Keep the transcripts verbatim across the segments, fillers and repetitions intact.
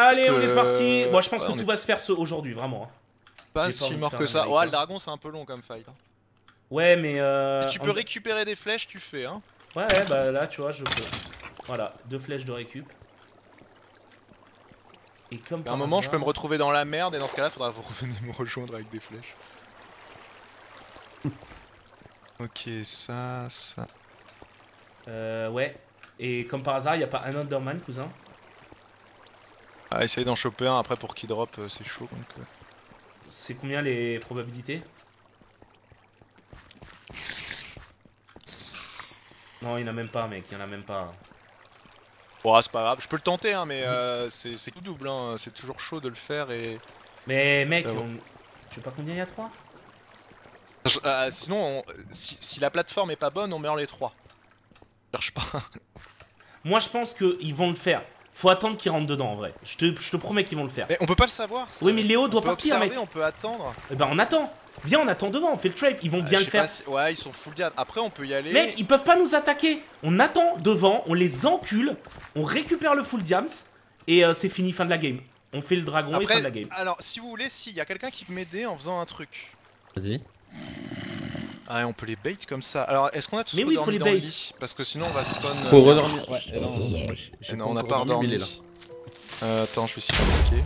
Allez, on Euh, est parti. Bon, je pense ouais, que on tout est- va se faire ce... aujourd'hui, vraiment. Hein. Pas J'ai pas envie si de mort faire que un ça. américain. Ouais, le dragon c'est un peu long comme fight. hein. Ouais, mais euh... Si tu peux on- récupérer des flèches, tu fais hein. Ouais, ouais, bah là, tu vois, je peux. Voilà, deux flèches de récup. Et comme À par un moment, je peux hasard- me retrouver dans la merde et dans ce cas-là, faudra vous revenir me rejoindre avec des flèches. Ok, ça, ça. Euh, ouais. Et comme par hasard, y a pas un Underman, cousin? Ah, essayer d'en choper un après pour qu'il drop, euh, c'est chaud donc. euh. C'est combien les probabilités? Non, il y en a même pas, mec, il y en a même pas. Bon, ah, c'est pas grave, je peux le tenter hein, mais euh, c'est c'est tout double hein, c'est toujours chaud de le faire et. Mais mec, Ah bon. on... tu sais pas combien il y a trois? Je- euh, sinon, on- si, si la plateforme est pas bonne, on meurt les trois. Cherche pas. Moi, je pense qu'ils vont le faire. Faut attendre qu'ils rentrent dedans, en vrai. Je te, je te promets qu'ils vont le faire. Mais on peut pas le savoir. Ça. Oui, mais Léo on doit peut partir, observer, mec. On peut attendre. Eh ben, on attend. Viens, on attend devant, on fait le trade. Ils vont bien Euh, le je sais faire. pas si- Ouais, ils sont full diable. Après, on peut y aller. Mec, ils peuvent pas nous attaquer. On attend devant, on les encule, on récupère le full diams et euh, c'est fini, fin de la game. On fait le dragon et Après, fin de la game. alors, si vous voulez, s'il y a quelqu'un qui peut m'aider en faisant un truc. Vas-y. Ah, et on peut les bait comme ça. Alors, est-ce qu'on a tous Mais oui, faut redormi les dans le bait. lit Parce que sinon, on va spawn. Faut euh, redormir. Ouais, eh non, moi, j'ai- j'ai Eh non, on n'a encore pas redormi, redormi. mais il est là. Euh, attends, je vais essayer de cliquer.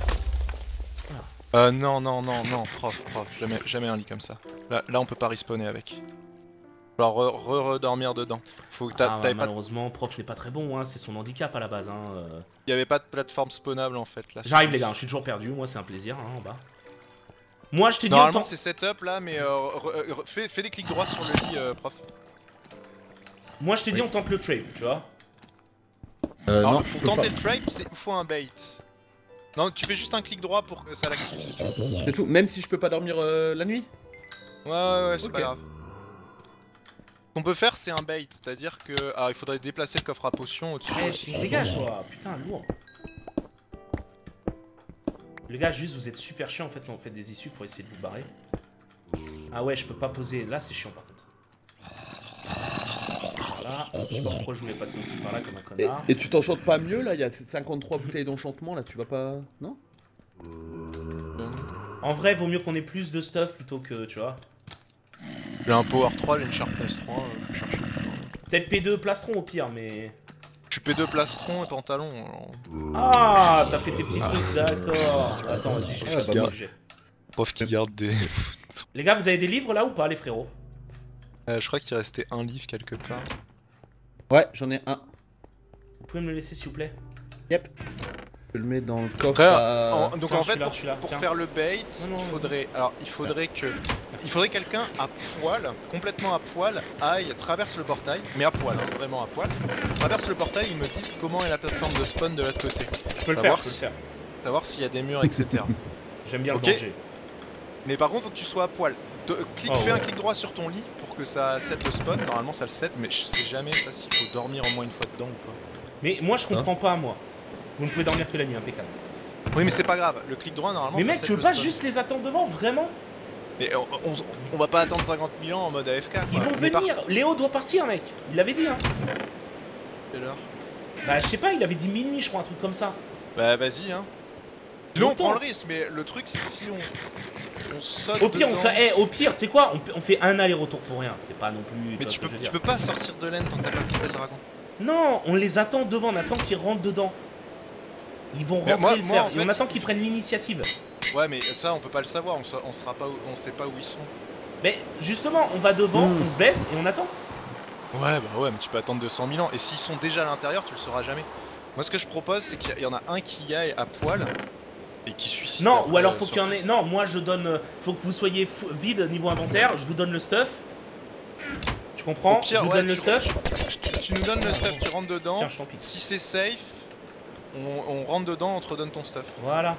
Euh, non, non, non, non, prof, prof, jamais, jamais un lit comme ça. Là, là on peut pas respawner avec. Alors, re-redormir dedans. Faut que Ah, t'a- bah, t'avais pas. malheureusement, prof n'est pas très bon, hein. C'est son handicap à la base. Hein. euh. Il y avait pas de plateforme spawnable en fait là. J'arrive, les gars, je suis toujours perdu. Moi, c'est un plaisir hein, en bas. Moi, je t'ai dit Normalement autant. c'est setup là, mais euh, re- re- fais, fais des clics droits sur le lit, euh, prof. Moi, je t'ai dit, Oui. on tente le trade, tu vois. Euh, Alors, non, je pour peux tenter pas. le trap, il faut un bait. Non, tu fais juste un clic droit pour que ça l'active. c'est tout. C'est tout, même si je peux pas dormir euh, la nuit. Ouais, ouais, ouais, c'est Ok. pas grave. Ce qu'on peut faire, c'est un bait, c'est-à-dire que. Alors, il faudrait déplacer le coffre à potions au-dessus Eh, aussi. dégage-toi, putain, lourd. Les gars, juste, vous êtes super chiant en fait quand vous faites des issues pour essayer de vous barrer. Ah ouais, je peux pas poser. Là, c'est chiant par contre. C'est par là. Je sais pas pourquoi je voulais passer aussi par là comme un Et, connard. et tu t'enchantes pas mieux là? Il y a cinquante-trois bouteilles d'enchantement là, tu vas pas. Non? En vrai, vaut mieux qu'on ait plus de stuff plutôt que, tu vois. J'ai un power trois, j'ai une sharpness trois, euh, je vais chercher. Peut-être P deux plastron au pire, mais. Je suis P deux plastron et pantalon. alors. Ah, t'as fait tes petits trucs, d'accord. Attends, vas-y, je vais Ah, chercher bah, le bah. sujet. Prof qui garde des. Les gars, vous avez des livres là ou pas, les frérots? Euh, je crois qu'il restait un livre quelque part. Ouais, j'en ai un. Vous pouvez me le laisser s'il vous plaît? Yep. Je le mets dans le coffre. Frère, à- en- donc Tiens, en je suis fait là, pour, je suis là, pour tiens. faire le bait, Non, non, il vas-y. faudrait alors il faudrait que il faudrait quelqu'un à poil, complètement à poil, aille traverse le portail, mais à poil, hein, vraiment à poil. Traverse le portail, il me dise comment est la plateforme de spawn de l'autre côté. Je peux le faire, Savoir je peux le si- faire. Savoir s'il y a des murs, et cetera. J'aime bien Ok. le danger. Mais par contre, faut que tu sois à poil. De- clique, Oh, fais un ouais. clic droit sur ton lit pour que ça set le spawn. Normalement, ça le set, mais je sais jamais ça s'il faut dormir au moins une fois dedans ou pas. Mais moi, je comprends pas, moi. Vous ne pouvez dormir que la nuit, impeccable. Oui, mais c'est pas grave. Le clic droit, normalement. Mais ça mec, set tu veux le pas spawn. juste les attendre devant, vraiment? Mais on, on- on va pas attendre cinquante mille ans en mode A F K. Quoi. Ils vont Mais par- venir. Léo doit partir, mec. Il l'avait dit, hein. Quelle heure Bah, je sais pas, il avait dit minuit, je crois, un truc comme ça. Bah vas-y hein. Sinon on Autant. prend le risque, mais le truc c'est que si on, on saute Au pire, on dedans- fait, eh, au pire, tu sais quoi, on, on fait un aller-retour pour rien. C'est pas non plus. Mais vois tu ce que peux, je veux tu dire. peux pas sortir de laine tant que t'as pas activé le dragon. Non, on les attend devant, on attend qu'ils rentrent dedans. Ils vont Mais rentrer moi- et le moi, faire. en Et on fait, attend il- qu'ils prennent l'initiative. Ouais mais ça on peut pas le savoir, on, sa- on sera pas, où- on sait pas où ils sont. Mais justement, on va devant, Hmm. on se baisse et on attend. Ouais bah ouais mais tu peux attendre deux cent mille ans, et s'ils sont déjà à l'intérieur tu le sauras jamais. Moi ce que je propose c'est qu'il y en a un qui aille à poil, et qui suicide. Non, après, ou alors euh, faut sur qu'il y en ait. place. Non, moi je donne. euh, Faut que vous soyez fou- vide niveau inventaire. Je vous donne le stuff. Tu comprends? Au pire, Je vous ouais, donne le tu- stuff. Tu, tu nous donnes le stuff, tu rentres dedans. Tiens, je t'en prie. Si c'est safe, on, on rentre dedans, on te redonne ton stuff. Voilà.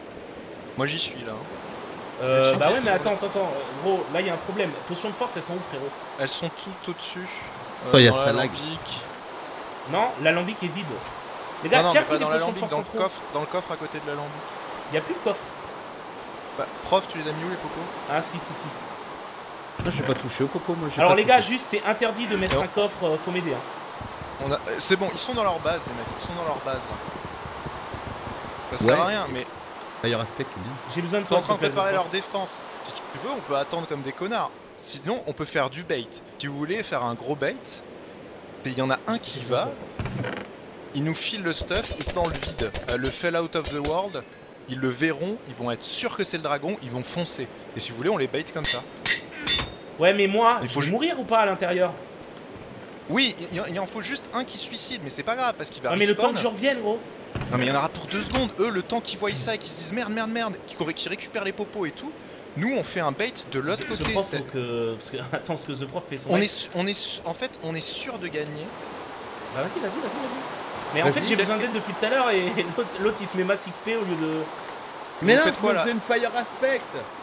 Moi j'y suis là. hein. Euh, checké bah ouais, si mais on- attends, attends, attends. euh, Gros, là il y a un problème. Potions de force, elles sont où, frérot? Elles sont toutes au-dessus. Oh, y a dans de ça lag. l'alambic. Non, l'alambic est vide. Les gars, Non, non, qui a mais pris pas les dans potions de l'alambic, force dans en le trop? coffre, dans le coffre à côté de l'alambic. Il y a plus de coffre. Bah, prof, tu les as mis où les popos? Ah si, si, si. Moi, j'ai pas touché au popo, moi. j'ai Alors pas les gars, touché. juste c'est interdit de mettre Non. un coffre, euh, faut m'aider. Hein. On a... euh, C'est bon, ils sont dans leur base les mecs, ils sont dans leur base là. Ça sert Ouais. à rien, mais Fire Aspect, c'est bien. J'ai besoin de ils sont toi, en train de s'il te plaît, préparer The leur Prof. défense. Si tu veux, on peut attendre comme des connards. Sinon, on peut faire du bait. Si vous voulez faire un gros bait, il y en a un qui J'ai besoin de va, toi, Prof. il nous file le stuff, et dans le vide. Euh, le Fell Out of the World, ils le verront, ils vont être sûrs que c'est le dragon, ils vont foncer. Et si vous voulez, on les bait comme ça. Ouais, mais moi, Il je faut vais ju- mourir ou pas à l'intérieur? Oui, il, y- il en faut juste un qui suicide, mais c'est pas grave parce qu'il va Ouais, mais le temps respawn. que je revienne, gros. Non mais il y en aura pour deux secondes. Eux, le temps qu'ils voient ça et qu'ils se disent merde, merde, merde, qui, qui récupèrent les popos et tout, nous on fait un bait de l'autre The côté. Prof, c'est- faut que... Parce que... Attends, parce que The Prof fait son On mec. est, su- on est, su- en fait, on est sûr de gagner. Bah vas-y, vas-y, vas-y, vas-y. Mais en Vas-y, fait, j'ai bah- besoin d'aide depuis tout à l'heure et l'autre l'autre, il se met masse X P au lieu de... Mais Vous non, faites je quoi, me là faisais une Fire Aspect.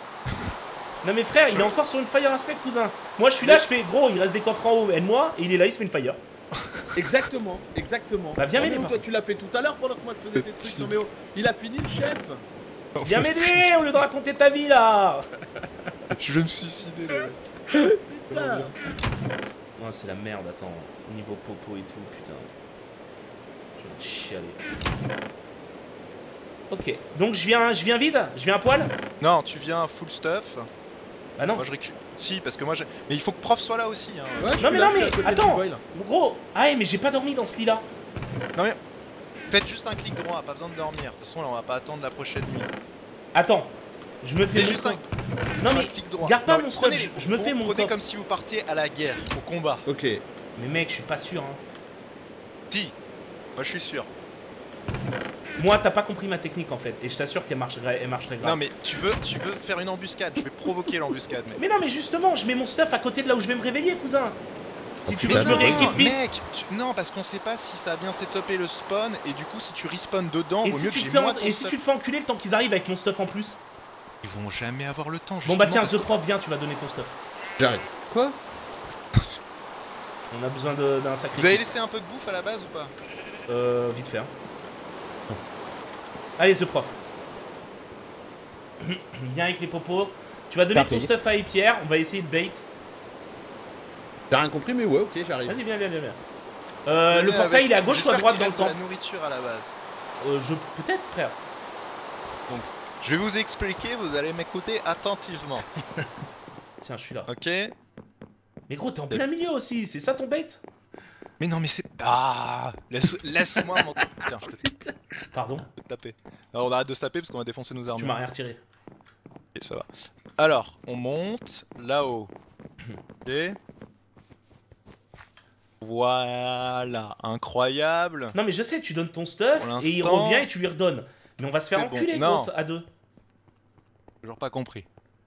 Non mais frère, il est encore sur une Fire Aspect, cousin. Moi, je suis là, je fais gros, il reste des coffres en haut, aide-moi. Et il est là, il se fait une Fire. Exactement, exactement. Bah, viens Non, mais m'aider, oh, par toi tu l'as fait tout à l'heure pendant que moi je faisais des trucs. Non mais oh, il a fini le chef. Viens m'aider au lieu de raconter ta vie là. Je vais me suicider, le mec. Putain. Non, c'est la merde, attends. Niveau popo et tout, putain. Je vais chialer. Ok, donc je viens, je viens vide? Je viens à poil? Non, tu viens full stuff. Bah non. Moi je récupère. Si, parce que moi j'ai. Mais il faut que prof soit là aussi. Hein. Ouais, je Non suis mais là, non je suis mais à côté attends. du boy, là. Gros, ah ouais, mais j'ai pas dormi dans ce lit là. Non mais. Faites juste un clic droit, pas besoin de dormir. De toute façon, là on va pas attendre la prochaine nuit. Attends, je me fais Fais mon juste un, Non un mais clic droit. garde pas Non, mon mais stuff, prenez je- les je me popos, fais mon Prenez coffre. comme si vous partiez à la guerre, au combat. Ok. Mais mec, je suis pas sûr hein. Si. Moi je suis sûr. Moi, t'as pas compris ma technique en fait, et je t'assure qu'elle marcherait, elle marcherait grave. Non mais tu veux, tu veux faire une embuscade. Je vais provoquer l'embuscade, mec. Mais non, mais justement, je mets mon stuff à côté de là où je vais me réveiller, cousin. Si tu veux Mais que je me non, rééquipe vite. Mec, tu- non, parce qu'on sait pas si ça a bien setupé le spawn et du coup si tu respawn dedans, Et vaut si, mieux tu que te j'ai fais moins en- ton et si stuff. tu te fais enculer le temps qu'ils arrivent avec mon stuff en plus? Ils vont jamais avoir le temps. Bon bah justement, tiens, parce The que- Prof, viens, tu vas donner ton stuff. J'arrive. Quoi? On a besoin de- d'un sacrifice. Vous avez laissé un peu de bouffe à la base ou pas? Euh, vite fait. Hein. Allez, The Prof. Viens avec les popos. Tu vas donner Parfait. ton stuff à Pierre, on va essayer de bait. T'as rien compris, mais ouais, ok, j'arrive. Vas-y, viens, viens, viens. viens. Euh, le Venez portail, avec- il est à gauche ou à j'espère droite qu'il dans le reste de temple? la nourriture à la base. euh, Je... Peut-être, frère. Je vais vous expliquer, vous allez m'écouter attentivement. Tiens, je suis là. Ok? Mais gros, t'es en plein milieu aussi, c'est ça ton bait? Mais non mais c'est... Ah, laisse- Laisse-moi mon... Tiens, je peux te Pardon, taper. Alors on arrête de se taper parce qu'on va défoncer nos tu armes. m'as rien retiré. Ok, ça va. Alors, on monte là-haut. Ok. Voilà, incroyable. Non mais je sais, tu donnes ton stuff Pour et il l'instant- revient et tu lui redonnes. Mais on va se faire C'est bon. enculer, Non. gros, à deux. Toujours pas compris.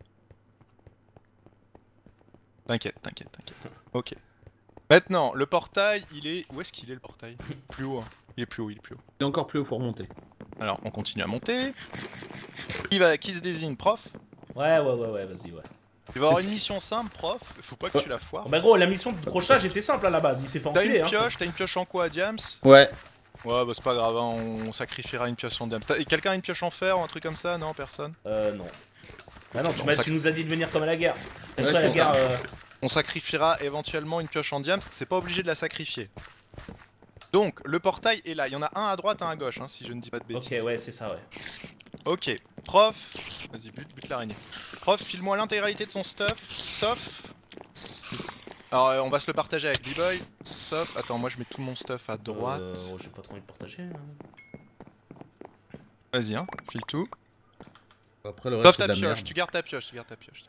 T'inquiète, t'inquiète, t'inquiète. Ok. Maintenant, le portail, il est... Où est-ce qu'il est le portail? Plus haut. Hein. Il est plus haut, il est plus haut. Il est encore plus haut, faut remonter. Alors, on continue à monter. Qui, va... Qui se désigne? Prof? Ouais, ouais, ouais, ouais, vas-y, ouais. Tu vas avoir une mission simple, prof. Faut pas que tu la foires. Bon, bah gros, la mission de crochage était simple à la base, il s'est fait T'as enculer, une hein. pioche, t'as une pioche en quoi, Diams? Ouais. Ouais, bah c'est pas grave, hein, on sacrifiera une pioche en Diams. T'as- Quelqu'un a une pioche en fer ou un truc comme ça? Non, personne? Euh, non. Bah non, tu, Bon, m'as- ça- tu nous as dit de venir comme à la guerre. Comme Ouais, ça, la c'est guerre, ça. euh, On sacrifiera éventuellement une pioche en Diams, c'est pas obligé de la sacrifier. Donc, le portail est là. Il y en a un à droite, un à gauche, hein, si je ne dis pas de bêtises. Ok, ouais, c'est ça, ouais. Ok, prof. Vas-y, bute, bute l'araignée. Prof, file-moi l'intégralité de ton stuff, sauf. Alors, euh, on va se le partager avec B-Boy, sauf. Attends, moi je mets tout mon stuff à droite. Euh, oh, j'ai pas trop envie de partager. hein. Vas-y, hein, file tout. Après, le Sauf reste, c'est ta de la pioche, merde. tu gardes ta pioche, tu gardes ta pioche.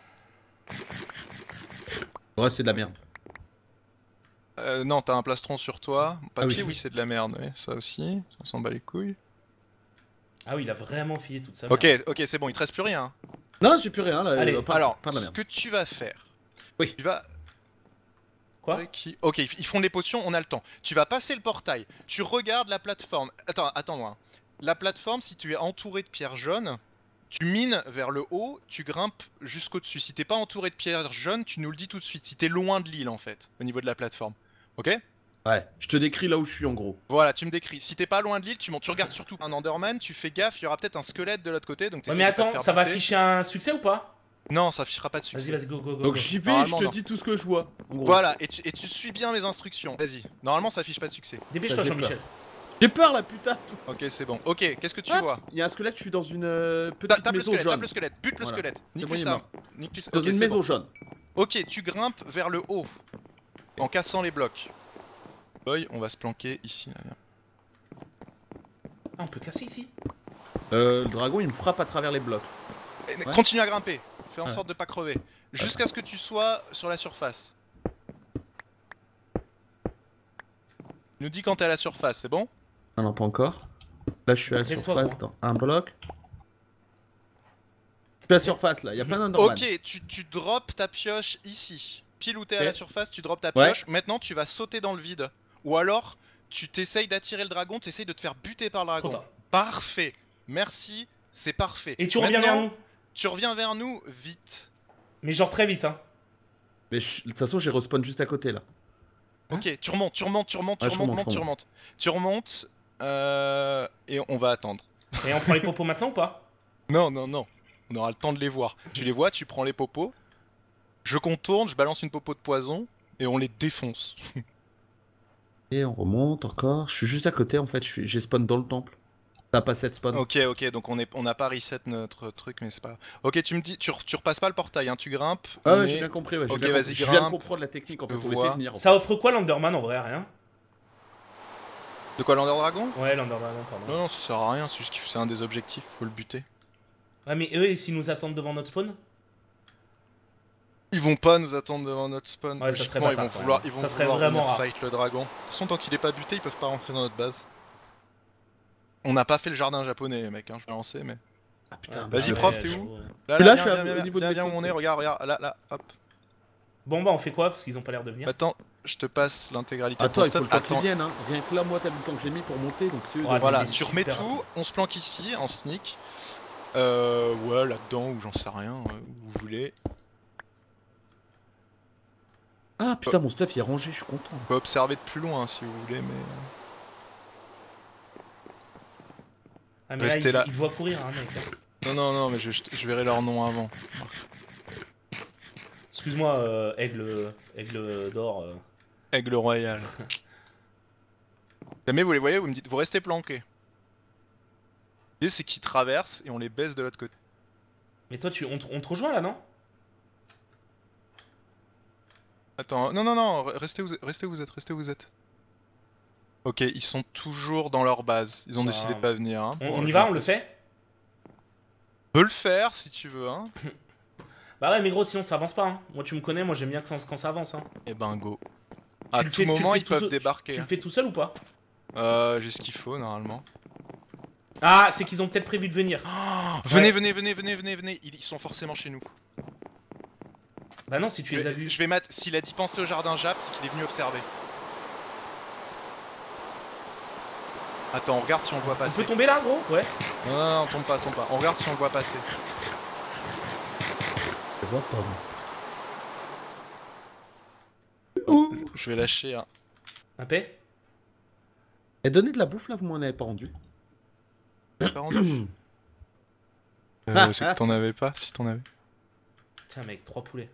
Le reste, c'est de la merde. Euh, non, t'as un plastron sur toi. Papier, Ah oui. oui, c'est de la merde, ouais, ça aussi. On s'en bat les couilles. Ah oui, il a vraiment filé toute sa Ok, merde. ok, c'est bon, il te reste plus rien. hein. Non, j'ai plus rien là. Allez, euh, pas, Alors, pas de la ce merde. que tu vas faire. Oui. Tu vas. Quoi? Qui... Ok, ils ils font des potions, on a le temps. Tu vas passer le portail, tu regardes la plateforme. Attends, attends-moi. La plateforme, si tu es entouré de pierres jaunes, tu mines vers le haut, tu grimpes jusqu'au dessus. Si t'es pas entouré de pierres jaunes, tu nous le dis tout de suite. Si t'es loin de l'île en fait, au niveau de la plateforme. Ok? Ouais, je te décris là où je suis en gros. Voilà, tu me décris. Si t'es pas loin de l'île, tu montes. Tu regardes surtout un Enderman, tu fais gaffe, il y aura peut-être un squelette de l'autre côté. Donc Ouais, t'essaies mais de pas te attends, faire ça va buter. afficher un succès ou pas? Non, ça affichera pas de Vas-y, succès. vas-y, go, go, go. Donc go. j'y vais, je Normalement, te non. dis tout ce que je vois. En gros. Voilà, et tu, et tu suis bien mes instructions. Vas-y. Normalement, ça affiche pas de succès. Dépêche-toi, J'ai Jean-Michel. J'ai peur là, putain. Ok, c'est bon. Ok, qu'est-ce que tu Ah, vois? Il y a un squelette, je suis dans une euh, Ta- petite Tape le maison squelette, tape jaune. le squelette, bute le Voilà. squelette. C'est Nique bon, lui il est ça. mort. Nique lui ça. Dans Ok, une c'est maison bon. jaune. Ok, tu grimpes vers le haut. En cassant les blocs. Boy, on va se planquer ici. Là, viens. Ah, on peut casser ici. Euh, le dragon, il me frappe à travers les blocs. Et Ouais. Continue à grimper. Fais en Ouais. sorte de pas crever. Jusqu'à ce que tu sois sur la surface. Tu nous dis quand t'es à la surface, c'est bon? Ah non, pas encore. Là, je suis à la Reste-toi, surface quoi. dans un bloc. Je suis à la surface là, il y a plein d'Enderman. Ok, tu, tu drops ta pioche ici. Pile où t'es à Ok. la surface, tu drops ta Ouais. pioche. Maintenant, tu vas sauter dans le vide. Ou alors, tu t'essayes d'attirer le dragon, tu essayes de te faire buter par le Trop dragon. tard. Parfait. Merci, c'est parfait. Et tu reviens vers Maintenant, nous. Tu reviens vers nous vite. Mais genre très vite, hein. Mais je- de toute façon, j'ai respawn juste à côté là. Ok, tu remontes, tu remontes, tu remontes, tu Ouais, je remontes, remonte, montes, je tu remontes. Tu remontes, euh, et on va attendre. Et on prend les popos maintenant ou pas? Non, non, non. On aura le temps de les voir. Tu les vois, tu prends les popos. Je contourne, je balance une popo de poison, et on les défonce. Et on remonte encore. Je suis juste à côté en fait, je suis- j'ai spawn dans le temple. T'as pas cette spawn. Ok, ok, donc on est, on n'a pas reset notre truc, mais c'est pas grave. Ok, tu me dis, tu, re- tu repasses pas le portail, hein, tu grimpes. Ah on ouais, est- j'ai bien compris. Ouais, j'ai Ok, bien vas-y, compris. Je viens de grimpe. comprendre la technique en fait, Je on les vois. fait venir. en Ça offre quoi l'Enderman en vrai? Rien. De quoi, l'Ender Dragon? Ouais, l'Enderman, pardon. Non, non, ça sert à rien, c'est juste que c'est un des objectifs, faut le buter. Ouais, mais eux, et s'ils nous attendent devant notre spawn? Ils vont pas nous attendre devant notre spawn. Ouais, ça serait Logiquement, ils bâtard, vont quand vouloir, même. ils vont Ça serait vouloir vraiment venir rare. fight le dragon. De toute façon, tant qu'il est pas buté, ils peuvent pas rentrer dans notre base. On n'a pas fait le jardin japonais, les mecs, hein, je vais lancer, mais. Ah putain, Ouais, Vas-y, bah, prof, ouais, t'es je- où? ouais. Là, Là, là, je viens, suis à- viens, au viens, niveau de viens, mes viens où on est, sauts. regarde, regarde, là, là, hop. Bon, bah, on fait quoi? Parce qu'ils ont pas l'air de venir. Attends, je te passe l'intégralité Attends, de il ton faut le stuff. temps qu'ils Attends, viennent, hein. Rien que là, moi, t'as vu le temps que j'ai mis pour monter, donc c'est eux. Ouais, de- voilà, il est tu remets super tout, on se planque ici, en sneak. Euh, ouais, là-dedans, ou j'en sais rien, euh, où vous voulez. Ah putain, mon stuff il est rangé, je suis content. On peut observer de plus loin, si vous voulez, mais... Ah, mais Restez là, là. il, il doit courir, hein, mec. Non, non, non, mais je, je- je verrai leur nom avant. Excuse-moi, euh, aigle, aigle d'or. euh. Aigle royal. Jamais vous les voyez, vous me dites, vous restez planqués. L'idée c'est qu'ils traversent et on les baisse de l'autre côté. Mais toi, tu, on, te- on te rejoint là, non? Attends, non, non, non, restez où, restez où vous êtes, restez où vous êtes. Ok, ils sont toujours dans leur base. Ils ont Ah. décidé de pas venir. Hein, On, pour- on y j'ai va, on le l'impression. fait? On peut le faire si tu veux, hein. Bah ouais, mais gros, sinon ça avance pas. Hein. Moi, tu me connais, moi j'aime bien que ça- quand ça avance. Hein. Et ben go. Tu À le tout fais- tu le moment, fais ils tout peuvent seul- débarquer. Tu, tu hein. le fais tout seul ou pas? Euh, j'ai ce qu'il faut normalement. Ah, c'est qu'ils ont peut-être prévu de venir. Venez, Ouais. venez, venez, venez, venez, venez. Ils ils sont forcément chez nous. Bah non, si tu Je les as vais, vus. je vais mat- S'il a dit penser au jardin Jap, c'est qu'il est venu observer. Attends, on regarde si on le voit On passer. peut tomber là, gros? Ouais. Non, non, non, tombe pas, tombe pas. On regarde si on le voit passer. Je vois pas. Je vais lâcher un. Un paix? Et donner de la bouffe là, vous m'en avez pas rendu. Pas rendu. Euh, c'est que t'en avais pas, si t'en avais. Tiens, mec, trois poulets.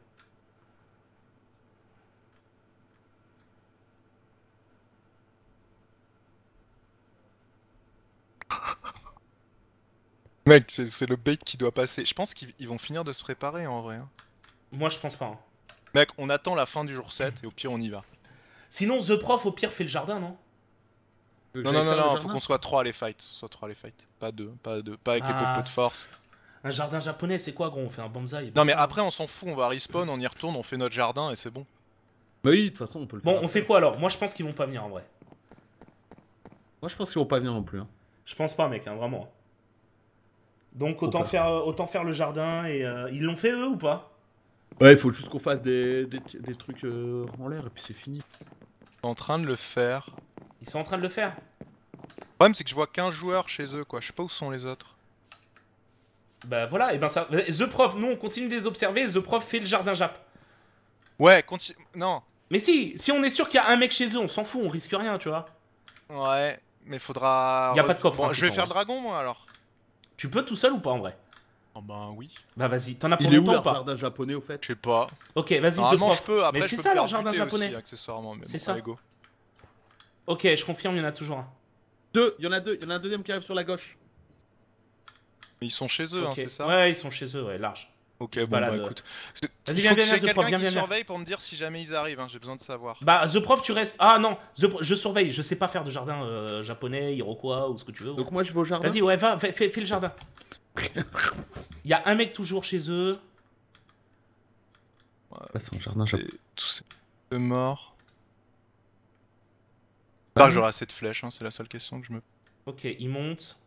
Mec, c'est c'est le bait qui doit passer. Je pense qu'ils ils vont finir de se préparer en vrai. hein. Moi, je pense pas. Hein. Mec, on attend la fin du jour sept et au pire on y va. Sinon, The Prof, au pire, fait le jardin, non? Non, non, non, non, faut qu'on soit trois à les fight. Soit trois à les fight. Pas deux, pas deux, pas avec les Ah, popos de force. Un jardin japonais, c'est quoi, gros? On fait un bonsaï. Non, mais après on s'en fout, on va respawn, on y retourne, on fait notre jardin et c'est bon. Bah oui, de toute façon, on peut le faire. Bon, on fait quoi alors? Moi, je pense qu'ils vont pas venir en vrai. Moi, je pense qu'ils vont pas venir non plus. Hein. Je pense pas, mec, hein, vraiment. Donc, autant pas. faire, euh, autant faire le jardin et. euh, Ils l'ont fait eux ou pas? Ouais, il faut juste qu'on fasse des, des, des trucs euh, en l'air et puis c'est fini. Je suis en train de le faire. Ils sont en train de le faire. Le problème c'est que je vois quinze joueurs chez eux quoi, je sais pas où sont les autres. Bah voilà, et ben ça. The Prof, nous on continue de les observer. The Prof fait le jardin Jap. Ouais, continue. Non. Mais si, si on est sûr qu'il y a un mec chez eux, on s'en fout, on risque rien, tu vois. Ouais, mais faudra... Y a pas de coffre, Bon, hein, je vais tout faire en le dragon moi alors. Tu peux tout seul ou pas en vrai? Oh bah oui. Bah vas-y, t'en as pour Il est où longtemps leur ou pas? jardin japonais au fait? Je sais pas. Ok, vas-y, The Normalement Prof. je peux, après Mais je c'est peux ça, me leur faire jardin buter japonais. aussi accessoirement. Mais C'est bon, ça. allez, go. Ok, je confirme, il y en a toujours un. Deux, il y en a deux, il y en a un deuxième qui arrive sur la gauche. Mais ils sont chez eux, hein, Ok. c'est ça? Ouais, ils sont chez eux, ouais, large. Ok, Ils se bon bah baladent. écoute. Vas-y, Il viens, faut que viens, j'ai viens, The Prof, quelqu'un viens, qui viens, viens. surveille pour me dire si jamais ils arrivent, hein, j'ai besoin de savoir. Bah, The Prof, tu restes. Ah non, The Pro- je surveille. Je sais pas faire de jardin euh, japonais, iroquois ou ce que tu veux. Donc moi je vais au jardin. Vas-y, ouais, va, fais, fais- fais le jardin. Il y a un mec toujours chez eux. Ouais, c'est un jardin japonais. C'est- Tous ces deux morts. J'espère que j'aurai assez de flèches, hein, c'est la seule question que je me... Ok, il monte.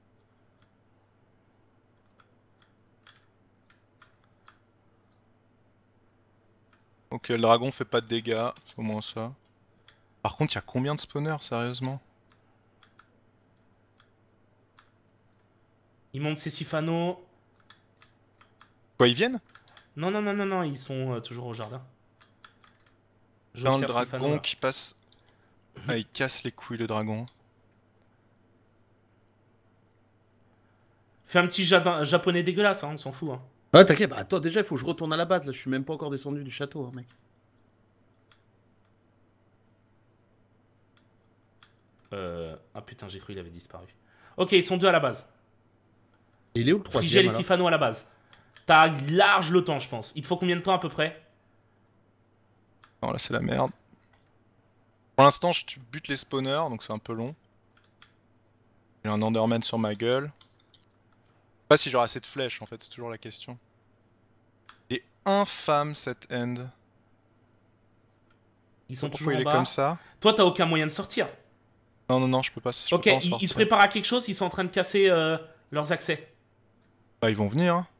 Ok, le dragon fait pas de dégâts, c'est au moins ça. Par contre, il y a combien de spawners, sérieusement? Il monte ses Sifano. Quoi, ils viennent? Non, non, non, non, non, ils sont euh, toujours au jardin. Dans le J'observe Sifano, dragon là. qui passe... Ah, il casse les couilles, le dragon. Fais un petit jardin japonais dégueulasse, hein, on s'en fout. Hein. Ouais, t'inquiète, bah attends, déjà il faut que je retourne à la base, là je suis même pas encore descendu du château, hein, mec. Euh... Ah putain, j'ai cru qu'il avait disparu. Ok, ils sont deux à la base. Et il est où le Frigiel troisième et alors Sifano à la base. T'as large le temps, je pense. Il te faut combien de temps à peu près? Non, là c'est la merde. Pour l'instant, je tu butes les spawners, donc c'est un peu long. J'ai un Enderman sur ma gueule. Je sais pas si j'aurai assez de flèches, en fait, c'est toujours la question. Il est infâme, cette end. Ils sont Pourquoi toujours il en est bas. comme ça? Toi, t'as aucun moyen de sortir. Non, non, non, je peux pas, je Ok, peux pas en ils, ils sortir. se préparent à quelque chose, ils sont en train de casser euh, leurs accès. Bah, ils vont venir, hein.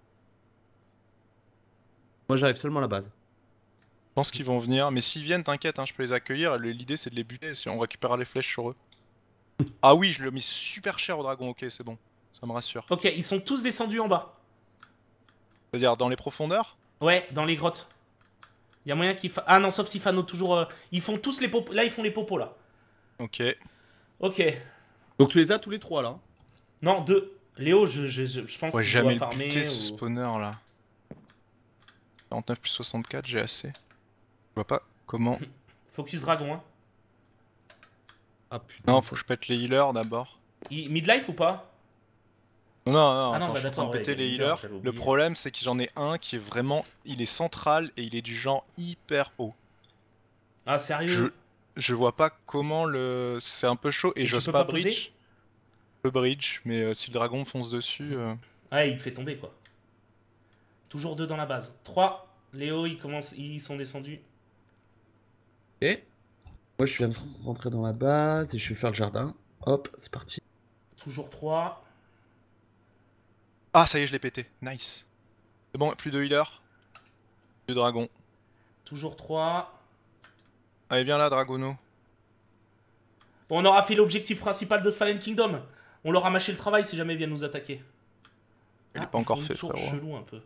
Moi j'arrive seulement à la base. Je pense qu'ils vont venir, mais s'ils viennent, t'inquiète, hein, je peux les accueillir. L'idée c'est de les buter, si on récupérera les flèches sur eux. Ah oui, je le mis super cher au dragon, ok, c'est bon. Ça me rassure. Ok, ils sont tous descendus en bas. C'est-à-dire dans les profondeurs? Ouais, dans les grottes. Il y a moyen qu'ils fa... Ah non, sauf Sifano, toujours... euh, Ils font tous les popos... Là, ils font les popos, là. Ok. Ok. Donc tu les as tous les trois là hein. Non, deux. Léo, je, je, je, je pense Ouais, qu'il jamais doit le farmer. buter ce ou- spawner là. quarante-neuf plus soixante-quatre, j'ai assez. Je vois pas comment. Focus dragon, hein. Ah putain. Non, faut que je pète les healers d'abord. Il... Midlife ou pas? Non, non, non, Ah non, attends, bah je suis en train de d'accord, ouais, péter il y a les les healers, healers. j'avais Le oublié. problème, c'est que j'en ai un qui est vraiment. Il est central et il est du genre hyper haut. Ah, sérieux? Je, je vois pas comment le. C'est un peu chaud et, Et tu j'ose peux pas, pas poser bridge. Je peux bridge, mais euh, si le dragon me fonce dessus. euh, Ouais, il te fait tomber, quoi. Toujours deux dans la base. Trois. Léo, ils commencent... Ils sont descendus. Et moi je viens de rentrer dans la base et je vais faire le jardin. Hop, c'est parti. Toujours trois. Ah, ça y est, je l'ai pété. Nice. C'est bon, plus de healer. Plus de dragon. Toujours trois. Allez, viens là, Dragono. Bon, on aura fait l'objectif principal de Fallen Kingdom. On leur a mâché le travail si jamais ils viennent nous attaquer. Il est Ah, pas ils encore font une fait, tour frérot. chelou un peu.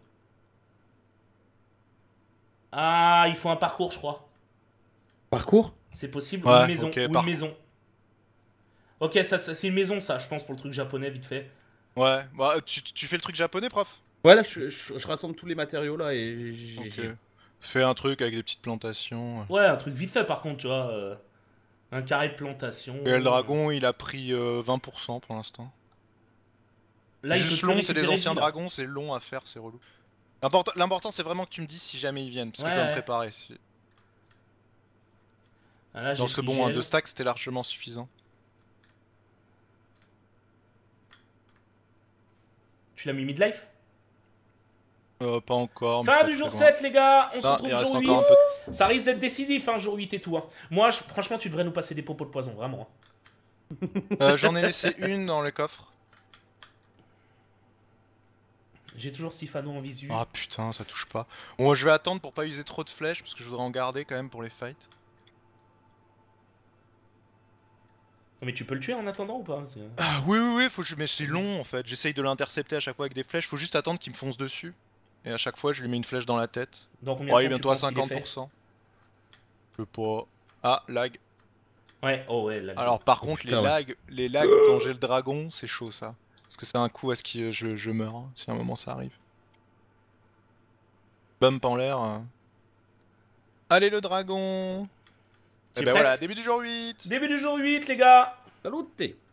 Ah, il faut un parcours, je crois. Parcours. C'est possible. Ouais, ou une maison. ok, ou une parcours. maison. Ok, ça, ça- c'est une maison, ça, je pense, pour le truc japonais, vite fait. Ouais, bah tu, tu fais le truc japonais, prof? Ouais là je, je- je rassemble tous les matériaux là et j'ai... Ok. j'ai- Fais un truc avec des petites plantations. Ouais, un truc vite fait, par contre, tu vois. euh, un carré de plantation. Et le dragon, il a pris euh, vingt pour cent pour l'instant. Là, il Juste peut long, plus c'est des récupérer anciens de vie, là. dragons, c'est long à faire, c'est relou. L'important, l'important, c'est vraiment que tu me dises si jamais ils viennent, parce que je Ouais, dois me ouais. préparer. si- Ah, là, Non, j'ai c'est pris bon, hein, gel. deux stacks, c'était largement suffisant. Tu l'as mis midlife? Euh, pas encore. mais Fin pas du très jour loin. sept, les gars. On se Ah, retrouve il reste jour encore un huit. peu. Ça risque d'être décisif, hein, jour huit et tout. Hein. Moi, je- franchement, tu devrais nous passer des popos de poison, vraiment. Euh, J'en ai laissé une dans le coffre. J'ai toujours Sifano en visu. Ah putain, ça touche pas. Bon, je vais attendre pour pas user trop de flèches, parce que je voudrais en garder quand même pour les fights. Mais tu peux le tuer en attendant ou pas? Parce que- Ah oui, oui, oui, faut que je... mais c'est long en fait. J'essaye de l'intercepter à chaque fois avec des flèches, faut juste attendre qu'il me fonce dessus. Et à chaque fois, je lui mets une flèche dans la tête. Dans combien Oh, de il est temps tu bientôt à penses qu'il est cinquante fait? pour cent. Je peux pas. Ah, lag. Ouais, oh ouais. Là, Alors par contre, putain, les ouais. lags, les lags quand j'ai le dragon, c'est chaud ça. Parce que c'est un coup à ce que je, je meurs, hein, si à un moment ça arrive. Bump en l'air. hein. Allez le dragon. T'y Et es ben presque voilà, début du jour huit. Début du jour huit, les gars. Salut.